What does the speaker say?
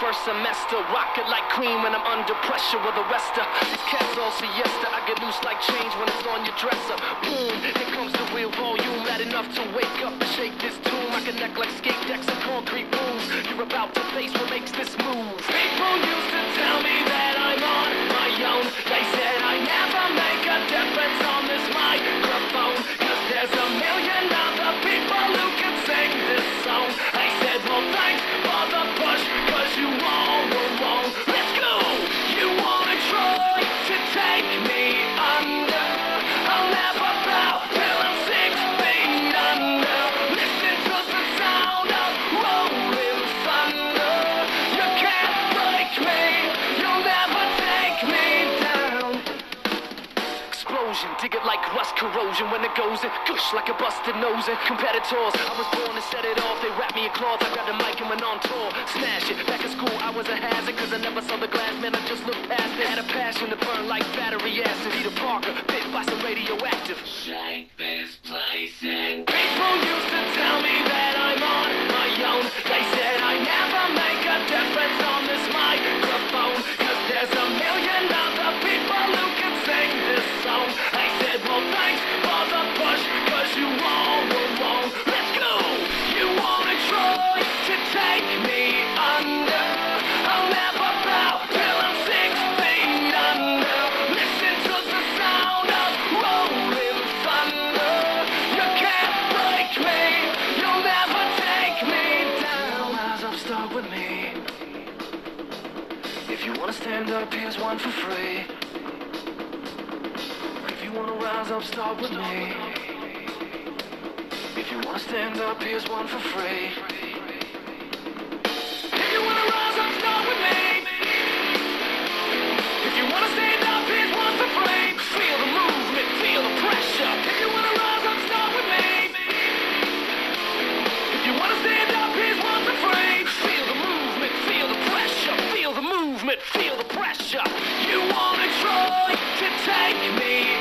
first semester. Rock it like cream when I'm under pressure with the rest of these cats all siesta. I get loose like change when it's on your dresser. Boom, here comes the real volume. Loud enough to wake up and shake this tomb. I can neck like skate decks and concrete rooms. You're about to face what makes this move. People used to tell me that I'm on my own. They said I never make a difference on this microphone, 'cause there's a million other people who can sing this song. I said, well, thanks for the push, 'cause you all were wrong. Let's go! You wanna try to take me under? I'll never bow till I'm 6 feet under. Listen to the sound of rolling thunder. You can't break me, you'll never take me down. Explosion, dig it like rust corrosion. When it goes in, gush like a busted nose. And competitors, I was born to set it off. They wrapped me in cloth, I grabbed a mic and went on tour. Smash it, back in school I was a hazard, 'cause I never saw the glass, man, I just looked past it. Had a passion to burn like battery acid. Peter Parker, bit by some radioactive. Shake this place in. People used to tell me that I'm on my own. They said I never make a difference on this microphone, 'cause there's a million other people who can sing this song. I said, well, thanks for the push, 'cause you all were wrong. Let's go! You wanna try to take me under? I'll never bow till I'm 6 feet under. Listen to the sound of rolling thunder. You can't break me, you'll never take me down. Rise up, start with me. If you wanna stand up, here's one for free. If you wanna rise up, start with me. If you wanna stand up, here's one for free. If you wanna rise up, start with me. If you wanna stand up, here's one for free. Feel the movement, feel the pressure. If you wanna rise up, start with me. If you wanna stand up, here's one for free. Feel the movement, feel the pressure. Feel the movement, feel the pressure. You wanna try to take me